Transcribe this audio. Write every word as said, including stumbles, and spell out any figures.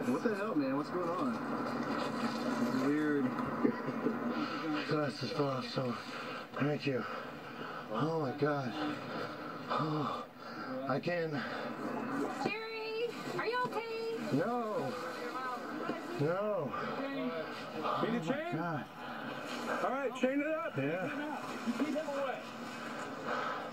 What the hell, man? What's going on? It's weird. Glasses fell off, so thank you. Oh my God. Oh, I can't. Jerry, are you okay? No. No. Need a chain? God. All right, chain it up. Yeah. Keep him away.